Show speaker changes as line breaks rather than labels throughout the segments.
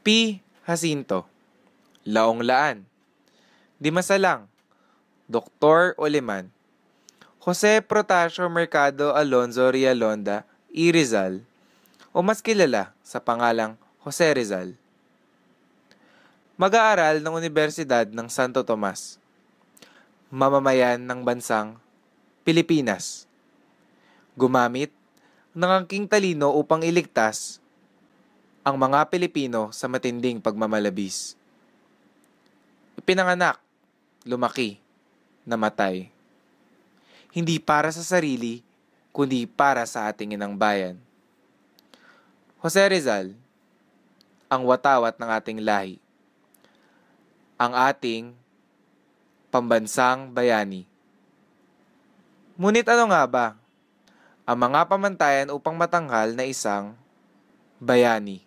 P. Jacinto, Laong Laan, Dimasalang, Dr. Oleman, Jose Protasio Mercado Alonzo Rialonda, E. Rizal, o mas kilala sa pangalang Jose Rizal. Mag-aaral ng Universidad ng Santo Tomas. Mamamayan ng bansang Pilipinas. Gumamit ng angking talino upang iligtas ang mga Pilipino sa matinding pagmamalabis. Ipinanganak, lumaki, namatay. Hindi para sa sarili, kundi para sa ating inang bayan. Jose Rizal, ang watawat ng ating lahi. Ang ating pambansang bayani. Ngunit ano nga ba ang mga pamantayan upang matanghal na isang bayani?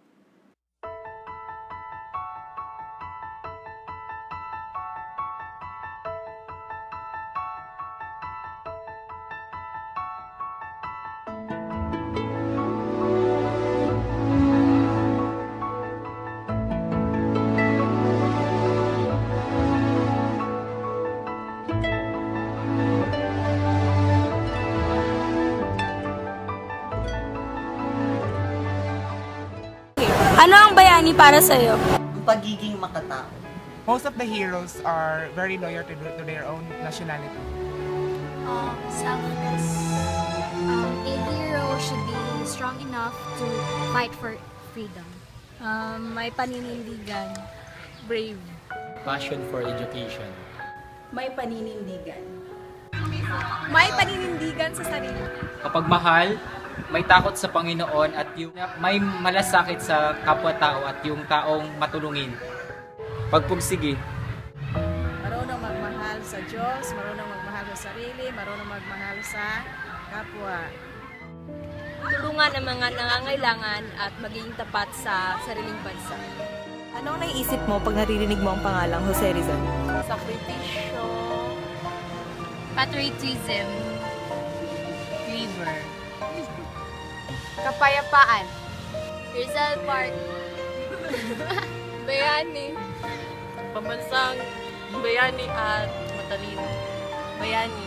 Ano ang bayani para sa'yo?
Ang pagiging makatao.
Most of the heroes are very loyal to their own nationality.
Selfless. A hero should be strong enough to fight for freedom.
May paninindigan.
Brave. Passion for education.
May paninindigan. May paninindigan sa sarili.
Kapag mahal, may takot sa Panginoon at yung may malasakit sa kapwa-tao at yung taong matulungin. Pagpursige.
Marunong magmahal sa Diyos, marunong magmahal sa sarili, marunong magmahal sa kapwa.
Tulungan ang mga nangangailangan at maging tapat sa sariling bansa.
Anong naiisip mo pag naririnig mo ang pangalang Jose Rizal?
Sakripisyo.
Patriotism.
River.
Kapayapaan.
Rizal Park. Bayani. Pambansang bayani at matalino. Bayani.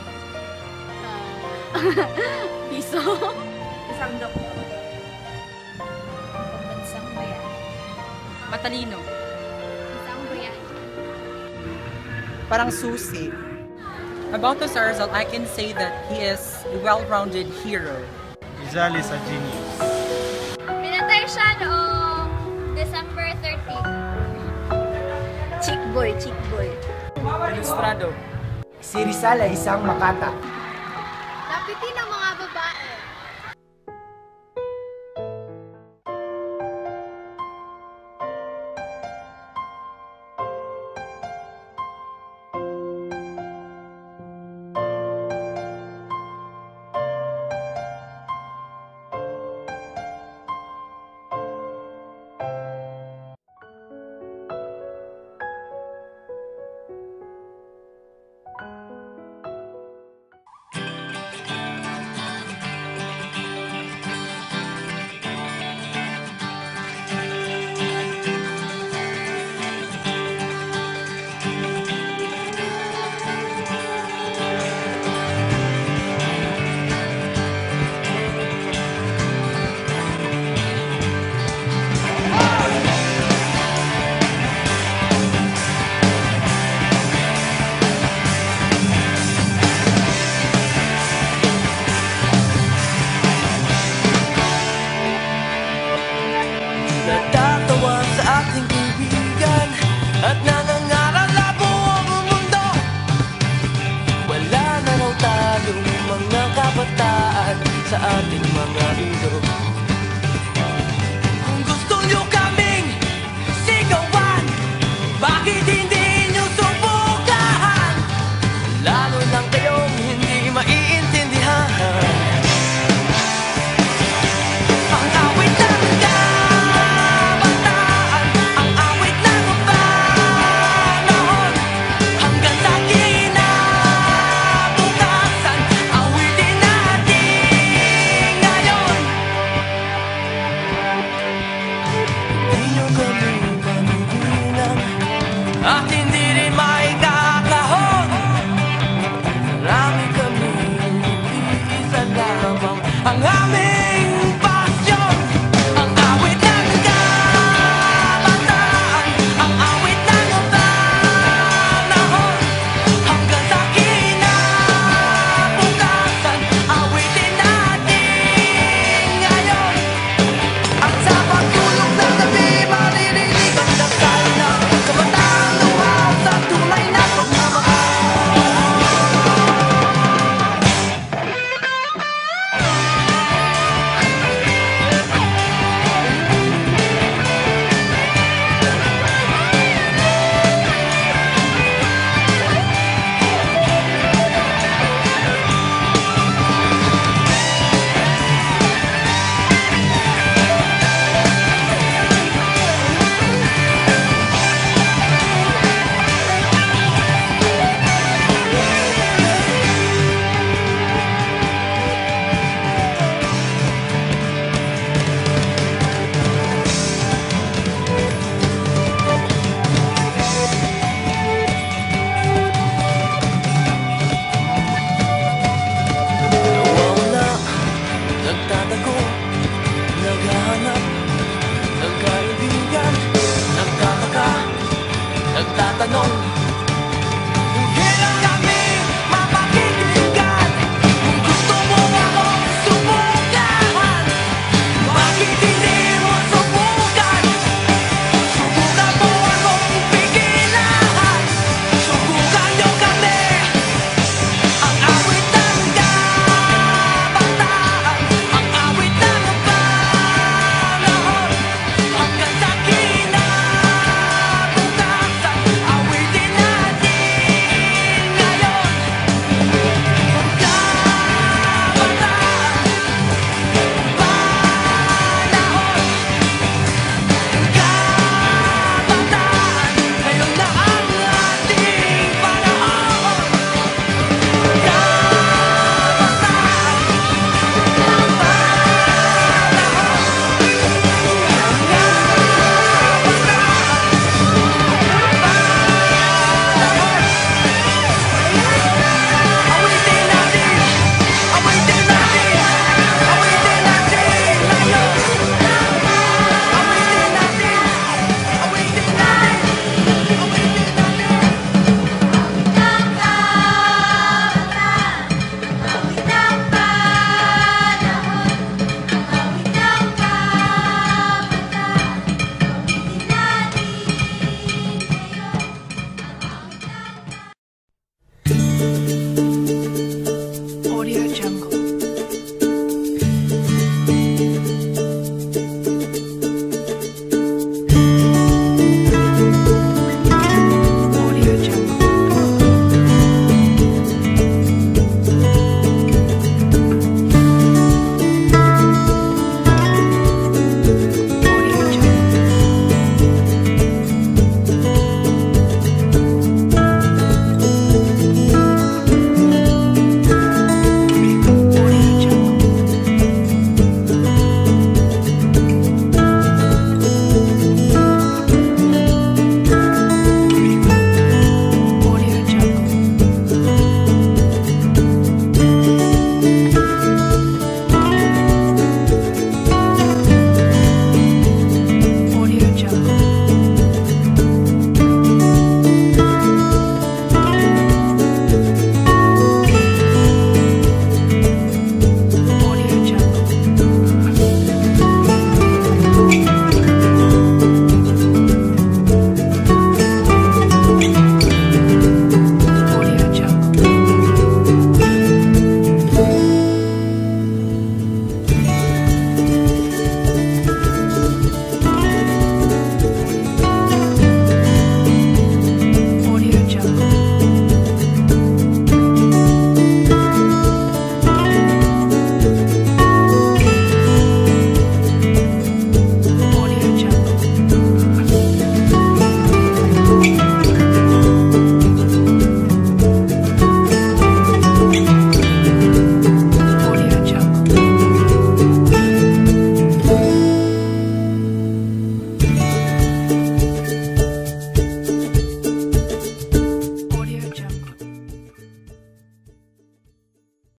Piso.
Isang doktor.
Pambansang bayani.
Matalino.
Isang bayani.
Parang susi.
About Jose Rizal, I can say that he is a well-rounded hero.
Rizal is a genius.
Pinatay siya noong December 13.
Chick boy, chick boy.
Ilustrado.
Si Rizal ay isang makata.
Lapitin ang mga babae.
aking